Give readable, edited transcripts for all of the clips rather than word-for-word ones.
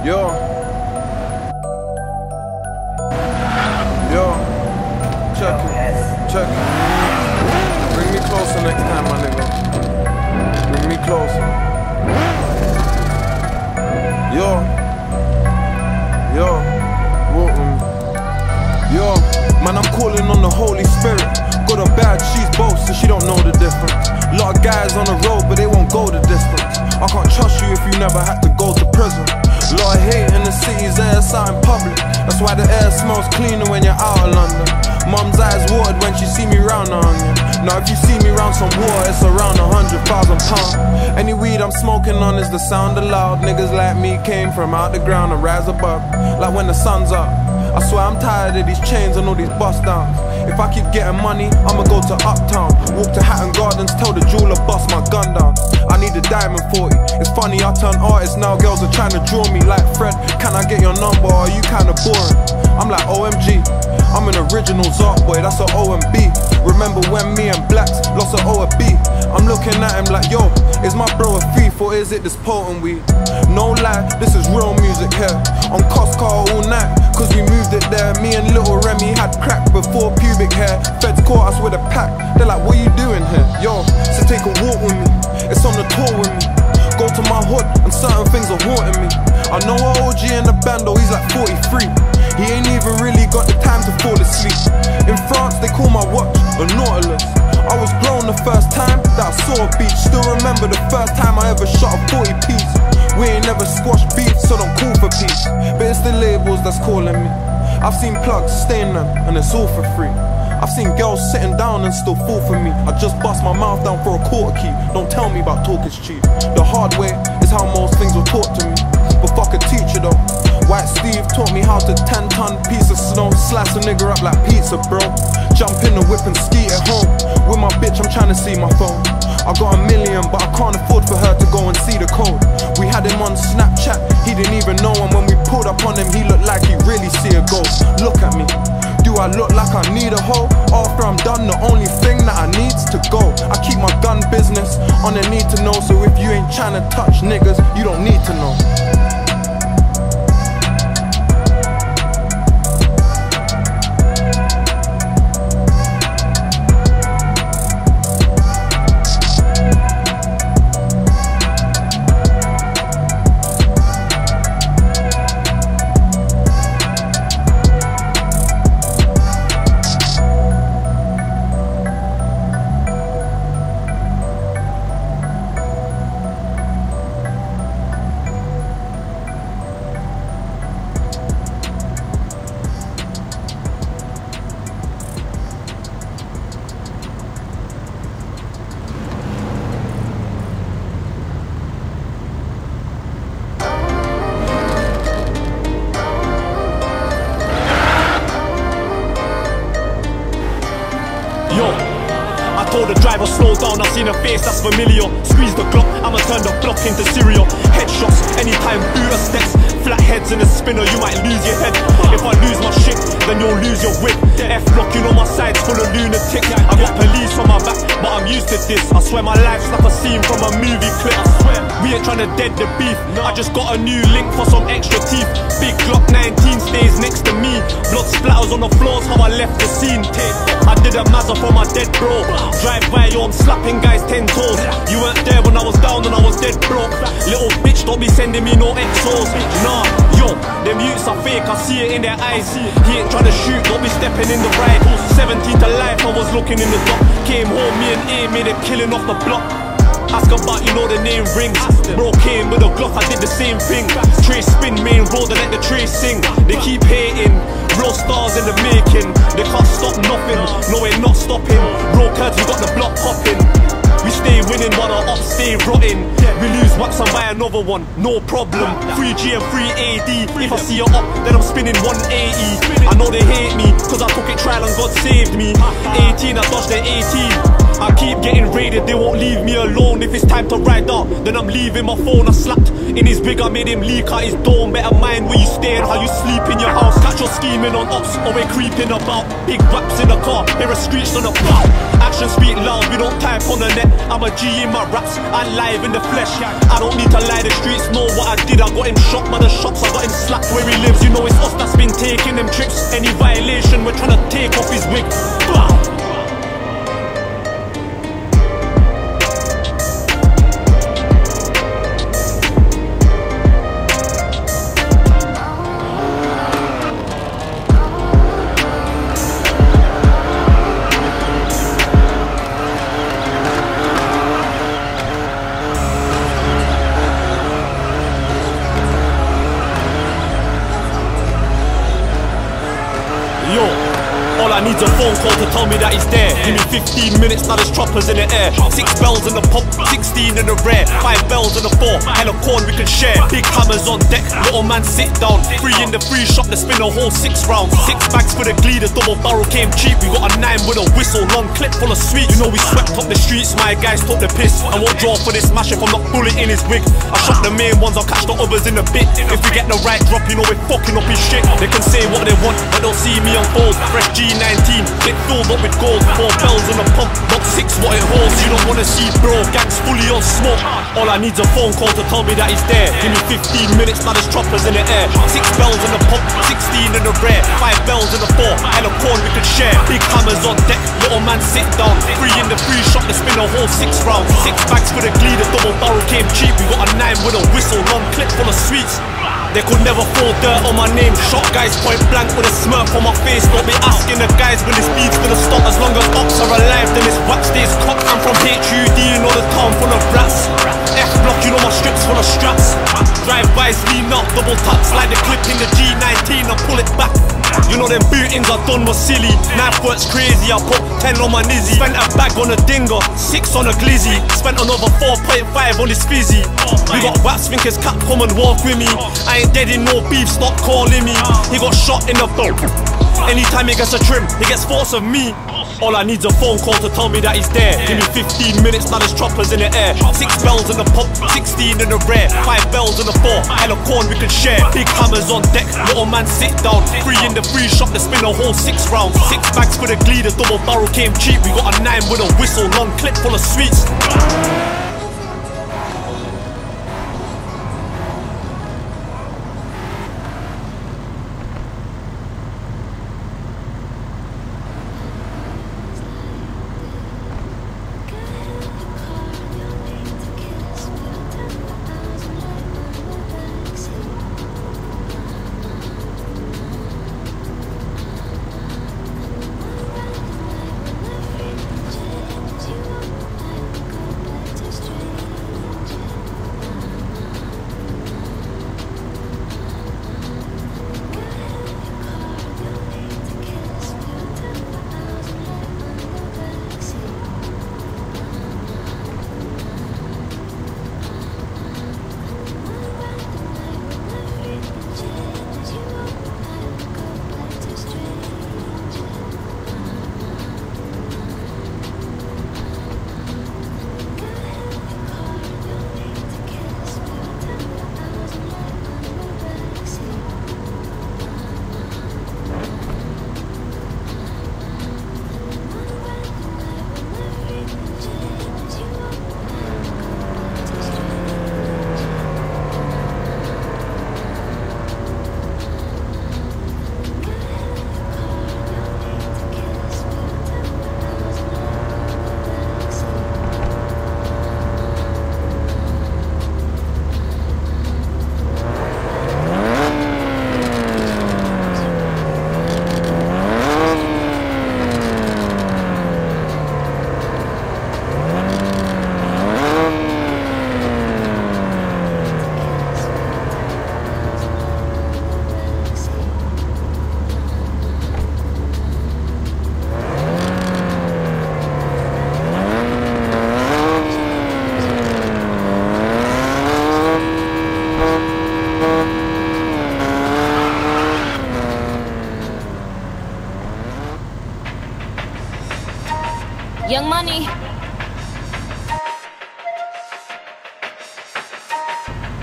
Yo. Yo. Check it. Check it. Bring me closer next time, my nigga. Bring me closer. Yo. Yo. Walk with me. Yo. Man, I'm calling on the Holy Spirit. Got a bad, she's both, so she don't know the difference. Lot of guys on the road, but they won't go the distance. I can't trust you if you never had to go to prison. Lot of hate in the city's air, it's out in public. That's why the air smells cleaner when you're out of London. Mum's eyes watered when she see me round the onion. Now if you see me round some water, it's around 100,000 pounds. Any weed I'm smoking on is the sound of loud. Niggas like me came from out the ground and rise above, like when the sun's up. I swear I'm tired of these chains and all these bust downs. If I keep getting money, I'ma go to Uptown. Walk to Hatton Gardens, tell the jeweler bust my gun down. I need a diamond 40. It's funny, I turn artist now, girls are trying to draw me like Fred. Can I get your number, or are you kinda boring? I'm like OMG, I'm an original Zark boy, that's an OMB. Remember when me and Blacks lost an OB? I'm looking at him like, yo, is my bro a thief or is it this potent weed? No lie, this is real music here. On Costco all night, cause we moved it there. Me and Little Remy had crack before pubic hair. Feds caught us with a pack, they're like, what you doing here? Yo, so take a walk with me, it's on the tour with me. Go to my hood and certain things are haunting me. I know a OG in the band though, he's like 43. He ain't even really got the time to fall asleep. In France they call my watch a Nautilus. I was grown the first time that I saw a beach. Still remember the first time I ever shot a 40 piece. We ain't never squashed beef, so don't call for peace. But it's the labels that's calling me. I've seen plugs stain them and it's all for free. I've seen girls sitting down and still fall for me. I just bust my mouth down for a quarter key. Don't tell me about talk is cheap. The hard way is how most things were taught to me. But fuck a teacher though. White Steve taught me how to 10-ton piece of snow. Slice a nigga up like pizza, bro. Jump in the whip and ski at home. With my bitch, I'm trying to see my phone. I got $1 million, but I can't afford for her to go and see the code. We had him on Snapchat, he didn't even know. And when we pulled up on him, he looked like he really see a ghost. Look at me, do I look like I need a hoe? After I'm done, the only thing that I need's to go. I keep my gun business on the need to know. So if you ain't trying to touch niggas, you don't need to know. Told the driver slow down, I seen a face that's familiar. Squeeze the Glock, I'ma turn the block into cereal. Headshots, anytime Buddha steps. Flat heads in a spinner, you might lose your head. If I lose my shit, then you'll lose your whip. F-block, you know my side's full of lunatics. I got police on my back, but I'm used to this. I swear my life's like a scene from a movie clip. I swear, we ain't tryna dead the beef. I just got a new link for some extra teeth. Big Glock 19 stays next to me. Blood splatters on the floors, how I left the scene. I did a mazza for my dead bro. Drive by, yo, I'm slapping guys 10 toes. You weren't there when I was down and I was dead broke. Little bitch, don't be sending me no exos. Nah, yo, them youths are fake, I see it in their eyes. He ain't trying to shoot, don't be stepping in the ride. 17 to life, I was looking in the dock. Came home, me and A made it killing off the block. Ask about, you know the name rings. Bro came with a Glock, I did the same thing. Trace spin, main road, and let the trace sing. They keep hating, real stars in the making. They can't stop nothing, no we're not stopping. Raw curds, we got the block popping. We stay winning while our ops stay rotting. We lose wax and buy another one, no problem. 3G and 3AD, if I see a up, then I'm spinning 180. I know they hate me, cause I took it trial and God saved me. 18, I dodged the 18. I keep getting raided, they won't leave me alone. If it's time to ride out, then I'm leaving my phone. I slapped in his wig, I made him leak out his dome. Better mind where you stay and how you sleep in your house. Catch your scheming on ops, or we're creeping about. Big raps in the car, hear a screech on the bow. Actions speak loud, we don't type on the net. I'm a G in my raps, I'm live in the flesh. I don't need to lie, the streets know what I did. I got him shot by the shots, I got him slapped where he lives. You know it's us that's been taking them trips. Any violation, we're trying to take off his wig. Yo, all I need's a phone call to tell me that he's there. Give me 15 minutes, now there's choppers in the air. 6 bells in the pump, 16 in the rear, 5 bells in the 4, hella corn we can share. Big hammers on deck, little man sit down. 3 in the free shop, they spin a whole 6 rounds. 6 bags for the glee, the double barrel came cheap. We got a 9 with a whistle, long clip full of sweets. You know we swept up the streets, my guys took the piss. I won't draw for this smash if I'm not bullet in his wig. I shot the main ones, I'll catch the others in a bit. If we get the right drop, you know we're fucking up his shit. They can say what they want, but they'll see me unfold. Fresh G19, bit filled up with gold. 4 bells in a pump, not 6 what it holds. You don't wanna see bro, gangs fully on smoke. All I need's a phone call to tell me that he's there. Give me 15 minutes, now there's choppers in the air. 6 bells in the pump, 16 in the rear, 5 bells in the 4, hella corn we could share. Big hammers on deck, little man sit down. 3 in the free shop, they spin a whole 6 rounds. 6 bags for the glee, the double barrel came cheap. We got a 9 with a whistle, long clip full of sweets. They could never throw dirt on my name. Shot guys point blank with a smirk on my face. Don't be asking the guys when this beat's gonna stop. As long as ops are alive, then this wax stays cocked. I'm from HUD, you know the town full of rats. F-block, you know my strips full of straps. Drive-bys, lean up, double tap. Slide the clip in the G19 and pull it back. You know them bootings I done was silly. Knife works crazy, I put 10 on my nizzy. Spent a bag on a dinger, 6 on a glizzy. Spent another 4.5 on this fizzy. We got wax thinkers, cap come and walk with me. I ain't dead in no beef, stop calling me. He got shot in the boat. Anytime he gets a trim, he gets thoughts of me. All I need's a phone call to tell me that he's there. Give me 15 minutes, now there's choppers in the air. 6 bells in the pump, 16 in the rear, 5 bells in the 4, hella corn we can share. Big hammers on deck, little man sit down. 3 in the free shop, they spin a whole 6 rounds. 6 bags for the glee, the double barrel came cheap. We got a 9 with a whistle, long clip full of sweets. Just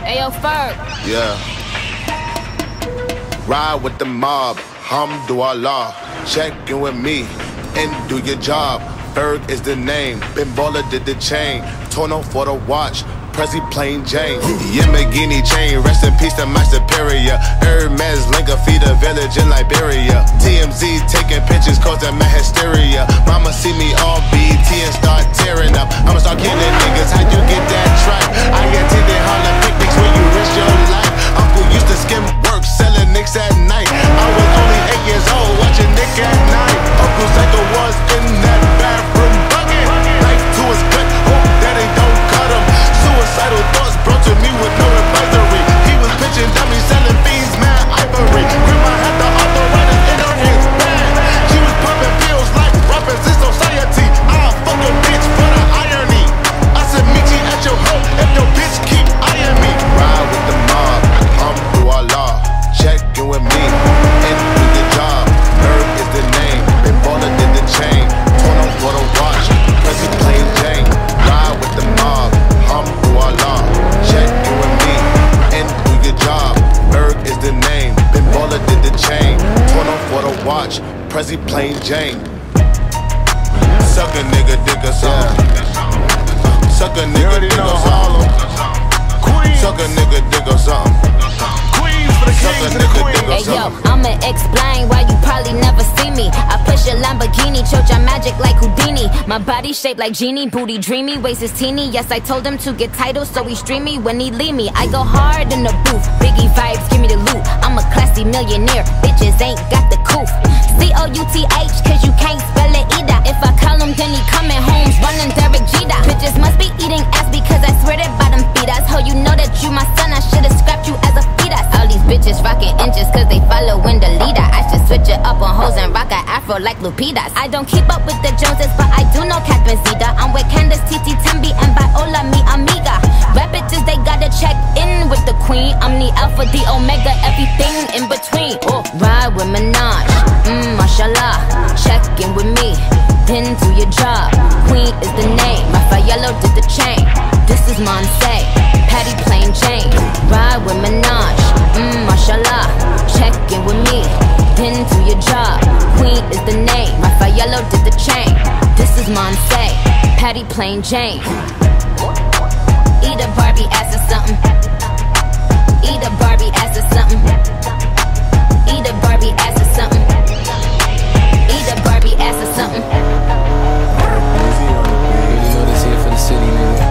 Ayo, Ferg. Yeah. Ride with the mob, Hamdulillah. Check in with me and do your job. Ferg is the name, Ben Baller did the chain. Tono for the watch, Prezi plain Jane. Yamagini chain, rest in peace to my superior. Hermes Linka feed a village in Liberia. TMZ taking pictures causing my hysteria. Mama see me on BET and start tearing up. I'ma start killing niggas, how you get that tripe? I attended Harlem picnics where you risk your life. Uncle used to skim work, selling nicks at night. I was only 8 years old, watching Nick at night. Uncle Psycho was in that bathroom bucket. Knife to his gut, hope that they don't cut him. Suicidal thoughts brought to me with no advisory. He was pitching dummies, selling fiends, mad ivory. Grandma had the arthritis in her hands, bad. She was popping pills like rappers in society. I'll fuck a bitch for the irony. I said meet you at your home if your bitch keep eyeing me. Ride with the mob, Hamdulillah. Check in with me and do your job. Ferg is the name, Ben Baller did the chain. Tono for the watch, Prezi plain Jane. Ride with the mob, Hamdulillah. Check in with me and do your job. Ferg is the name, Ben Baller did the chain. Tono for the watch, Prezi plain Jane. Suck a nigga, dig a song. Suck a nigga, dig a song. Suck a nigga, dig a song. Hey yo, I'ma explain why you probably never see me. I push a Lamborghini, chocha magic like Houdini. My body shaped like genie, booty dreamy, waist is teeny. Yes, I told him to get titles, so he stream me when he leave me. I go hard in the booth, Biggie vibes, give me the loot. I'm a classy millionaire, bitches ain't got the coof. C-O-U-T-H, cause you can't spell it either. If I call him, then he coming home, running Derek Jeter. Bitches must be eating ass because I swear that bottom feed us. Ho, you know that you my son, I should've scrapped you as a fetus. All these bitches rockin' inches cause they followin' the leader. I should switch it up on hoes and rock an afro like Lupitas. I don't keep up with the Joneses, but I do know Cat Benzita. I'm with Candace, Titi, Tembi, and Viola, mi amiga. Rap bitches, they gotta check in with the queen. I'm the alpha, the omega, everything in between. Oh, ride with Minaj, mashallah. Check in with me, then do your job. Queen is the name, Raffaello did the chain. This is Monse, Patty plain Jane. Ride with Minaj, mashallah. Check in with me, then do your job. Queen is the name, Raffaello did the chain. This is Monse, Patty plain Jane. Eat a Barbie ass or something. Eat a Barbie ass or something. Eat a Barbie ass or something. Eat a Barbie ass or something. You know this here for the city, nigga.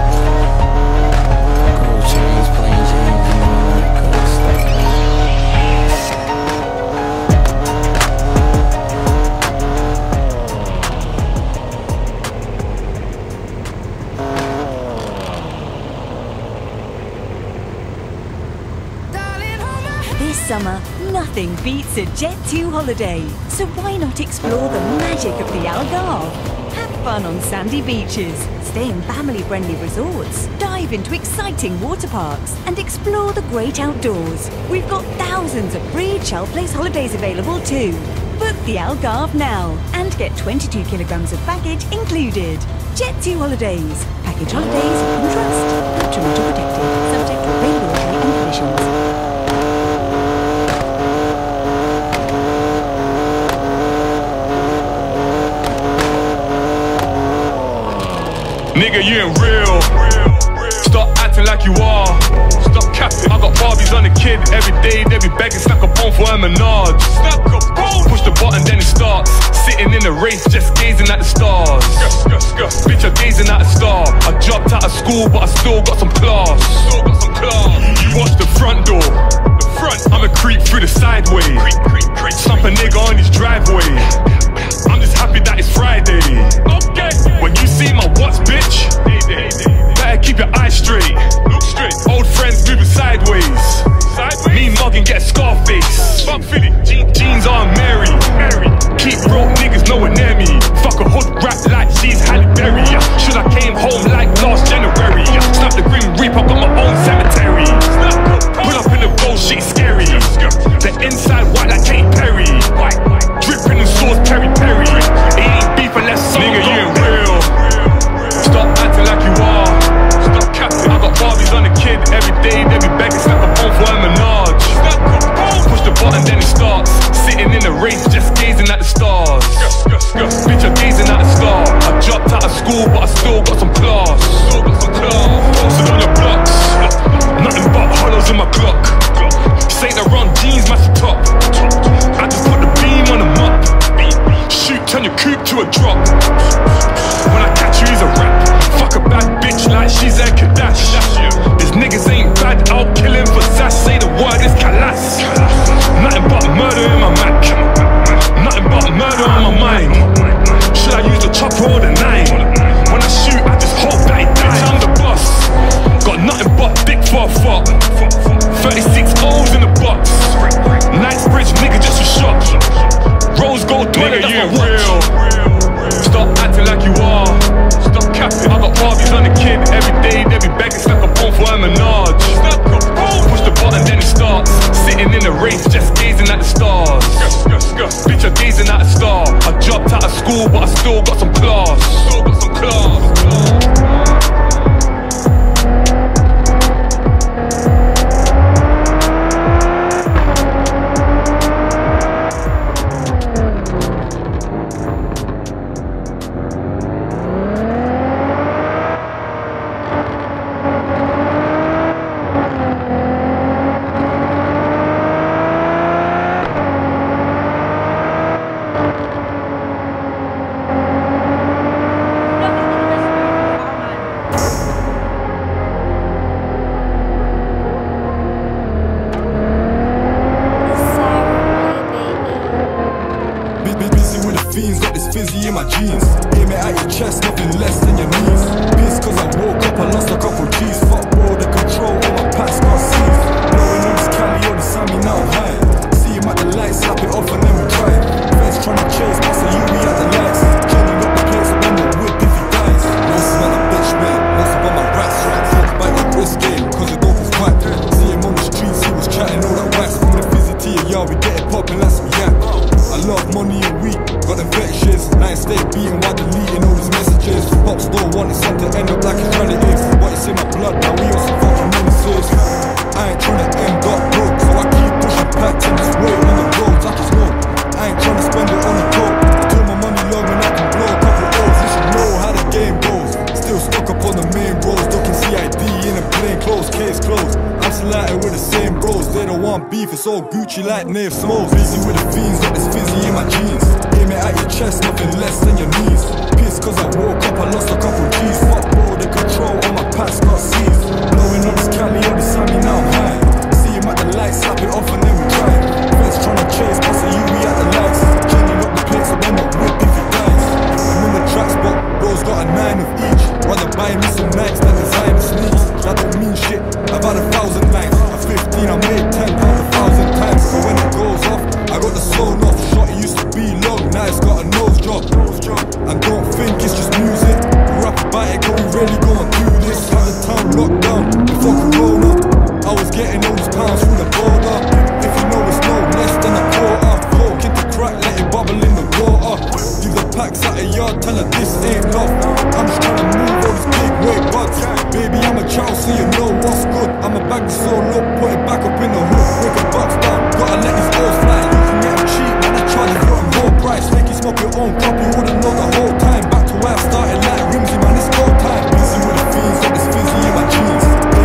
Gold chains, plain jeans, you know, like gold stuff. This summer, nothing beats a Jet2 holiday. So why not explore the magic of the Algarve? Have fun on sandy beaches, stay in family-friendly resorts, dive into exciting water parks, and explore the great outdoors. We've got thousands of free Chell Place holidays available too. Book the Algarve now and get 22 kilograms of baggage included. Jet2 holidays. Package holidays you can trust. Patronage protected. Subject to availability and conditions. Nigga, you ain't real. Stop acting like you are. Stop capping. I got Barbies on the kid. Every day they be begging, snack a bone for her menage. Snack a bone. Push the button, then it starts. Sitting in the race, just gazing at the stars. Bitch, I'm gazing at a star. I dropped out of school, but I still got some class. You watch the front door. I'ma creep through the sideways. Stomp a nigga on his driveway. I'm just happy that it's Friday. Okay. When you see my watch, bitch, better keep your eyes straight. Look straight. Old friends moving sideways. Me mugging, get a Scarface. Jeans on Mary. Keep broke niggas nowhere near me. Fuck a hood rap like she's Halle Berry. Should I came home like last January? Snap the Grim Reaper, got my own day, they be begging, snap a bone for a Minaj. Push the button, then it starts. Sitting in the race, just gazing at the stars. Bitch, I'm gazing at the star. I dropped out of school, but I still got some class. Posted on the blocks, nothing but hollows in my clock. Say the wrong jeans, match the top. I just put the beam on the mop. Shoot, turn your coupe to a drop. When I catch you, he's a rap. Fuck a bad bitch like she's a Kadash. These niggas ain't bad, I'll kill him for Zash. Say the word is Kalas. Nothing but murder in my Mac. Nothing but murder on my mind. Should I use the chopper or the nine? When I shoot, I just hope that he dies. I'm the boss. Got nothing but dick for a fuck. 36 O's in the box. Knightsbridge nigga just a shot. Rose gold dweller, that's my watch. Stop acting like you are. Stop capping. I got Barbies on the kid. Every day they be begging, snap a bone for a Minaj. Push the button, then it starts. Sitting in the race, just gazing at the stars. Bitch, I'm gazing at a star. I dropped out of school, but I still got some class. Got this fizzy in my jeans. Aim it at your chest, nothing less than your knees. Pissed cause I woke up, I lost a couple G's. Fuck border control, all my pants got seized. Blowing on this Cali, on the Sammy, now I'm high. See him at the lights, slap it off and then we drive. Feds tryna chase, pass the UV at the lights. Cleaning up the place, and then the whip if he dies. No smell of bitch, man, lost up on my rats. Fuck by the wrist game, cause the dope is whack. See him on the streets, he was chatting all that wax. From the fizzy to your yard, we get it poppin', let's react. I love money and weed, got the fetishes. Night stay beating while deleting all these messages. Pops don't want his son to end up like his relatives, but it's in my blood, now we on some fucking menaces. I ain't tryna end up broke, so I keep pushing packs in this way on the roads, I just know I ain't tryna spend it on the dope. Till my money long and I can blow a couple O's. You should know how the game goes. Still stuck up on the main roads, looking CID in a plain clothes, case closed. I'm still with the same bros, they don't want beef, it's all Gucci like Nave Smalls. Busy with the fiends, got this fizzy in my jeans. Aim it at your chest, nothing less than your knees. Pissed cause I woke up, I lost a couple G's. Fuck border control, all my pants got seized. Blowing on this Cali, on the Sammy, now I'm high. See him at the lights, slap it off and then we drive. Feds tryna chase, pass the UV at the lights. Cleaning up the place, so then the whip if he dies. I'm in the tracks, but bro's got a 9 of each. Rather buy me some Nikes than designer sneaks. That don't mean shit, I've had 1,000 nights. At 15 I made 10 pounds 1,000 times. But when it goes off, I got the slow off. Shot it used to be long, now it's got a nose job. And don't think it's just music. We rap about it, can we really go and do this? Had the town locked down before Corona. I was getting all these pounds through the border. If you know it's no less than a quarter. Poke into crack, let it bubble in the water. Leave the packs at a yard, tell her this ain't love. I'm just trying to move all these big weight buds. Baby, I'm a child, so you know what's good. I'm a bag of soul up, put it back up in the hood. Break a box down, gotta let these balls fly. You can get them cheap, man, I charge it for a whole price. Make you smoke your own cup, you wouldn't know the whole time. Back to where I started like Rimsy, man, it's go time. Busy with the fiends, got this fizzy in my jeans.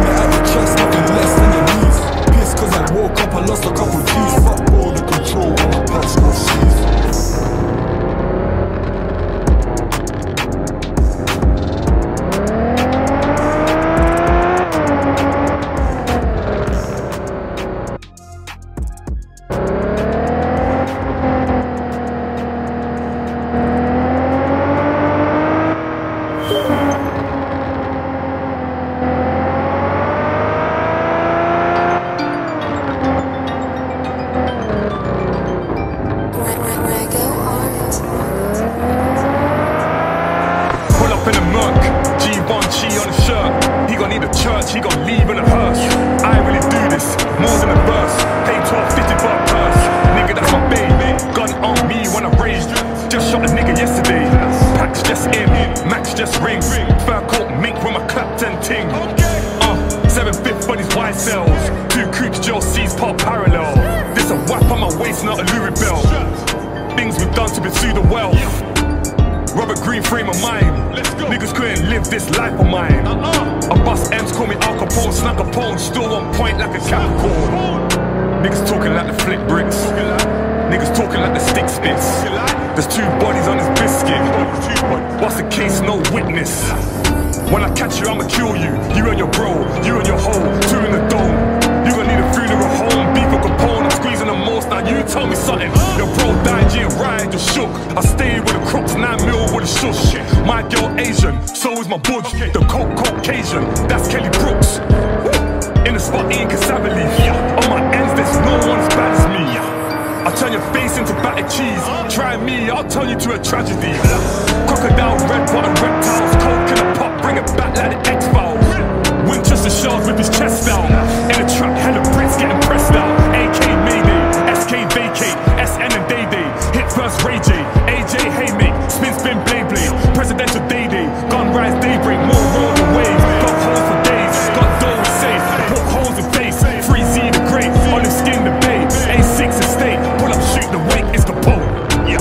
girl sees part parallel. This a whap on my waist, not a Louis belt. Things we've done to pursue the wealth. Robert Green frame of mind. Niggas couldn't live this life of mine. I bust M's, call me Al Capone, snack a pone, still on point like a Capricorn. Niggas talking like the flick bricks. Niggas talking like the stick spits. There's 2 bodies on this biscuit. What's the case? No witness. When I catch you, I'ma kill you. You and your bro, you and your hoe, 2 in the dome. You gon' need a funeral home, beef or Capone. I'm squeezing the most, now you tell me something. Your bro died, you ain't right, just shook. I stayed with the Crocs, 9 mil with a shush. My girl Asian, so is my budge. The Caucasian, that's Kelly Brooks. In the spot, Ian Cassavely. On my ends, there's no one as bad as me. I'll turn your face into battered cheese. Try me, I'll turn you to a tragedy. Crocodile, red bottom reptiles. Coke in a pot, bring it back like the X-Files. Winchester shells rip his chest out. In a truck, hella bricks getting pressed out. AK Mayday, SK vacate, SN and Day Day. Hit first Ray J, AJ Haymake. Spin spin blade blade, presidential day day. Gun rise daybreak, more roll the waves. Got holes for days, got dough safe. Put holes in face, free Z the great. On the skin the bay, A6 estate. Pull up, shoot the wake, it's Capone. Yeah.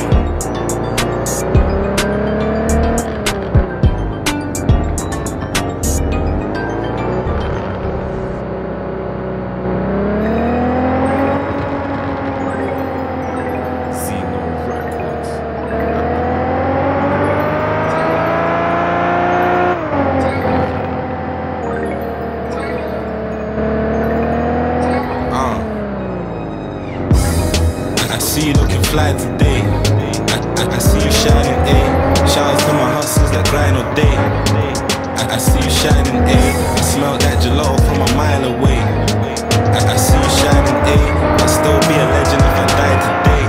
I see you looking fly today. I see you shining, ayy. Shout out to my hustlers that grind all day. I see you shining, ayy. I smell that gelato from a mile away. I see you shining, ayy. I'll still be a legend if I die today.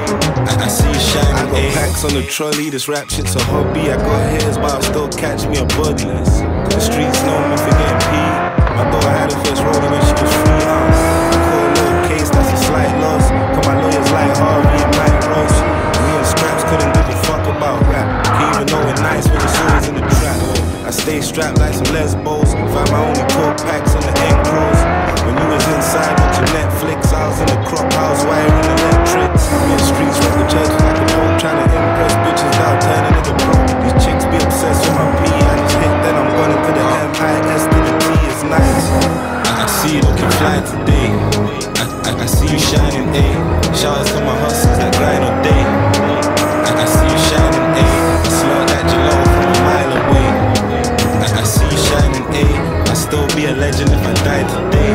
I see you shining, ayy. I got packs on the trolley, this rap shit's a hobby. I got hairs, but I'll still catch me a body. The streets know me for getting paid. My daughter had her first rolling when she was free, I call a little case, that's a slight loss. Cause my lawyers like Harvey and Mike Ross. Me and Scraps couldn't give a fuck about rap. Can't even know it nice when it's always in the trap. I stay strapped like some lesbos. Find my only coke packs on the end pros. When you was inside with your Netflix, I was in the crop house wiring electrics. Me and streets rep the judges like a pope, trying to impress bitches now turning into pro. These chicks be obsessed with my P. I just hit, then I'm running to the MIS to the T. It's nice. I see you looking fly today. I see you shining, ayy. Shout out to my hustlers that grind all day. I see you shining, ayy. I smell that gelato from a mile away. I see you shining, ayy. I'll still be a legend if I die today.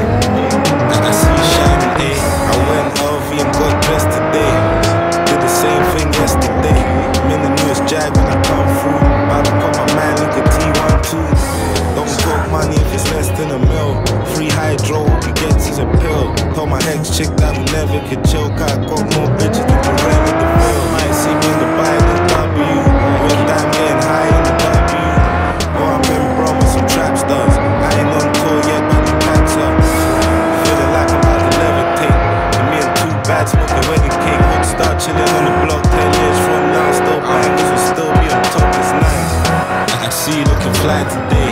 I see you shining, ayy. I went LV and got dressed today. Did the same thing yesterday. I'm in the newest Jag when I come through. About to call my man, look at T12. Don't talk money if it's less than a mil. Free hydro, what he gets is a pill. Told my ex-chick that we never could chill. Cause I got more bitches than the rent of the bill. Might see me in the Bible, W. Real time getting high in the W. Oh, I'm in bro with some trap stars. I ain't on tour yet, but the catch up. Feeling like I'm about to levitate. And me and 2 bad smoking wedding cake. Would start chilling on the block 10 years from now. Still bangers will still be on top, it's nice. I see you looking fly today.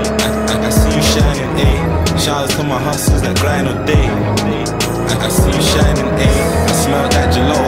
I see you shining, ayy. Shout out to my hustlers that grind all day. I see you shining, ayy. I smell that gelato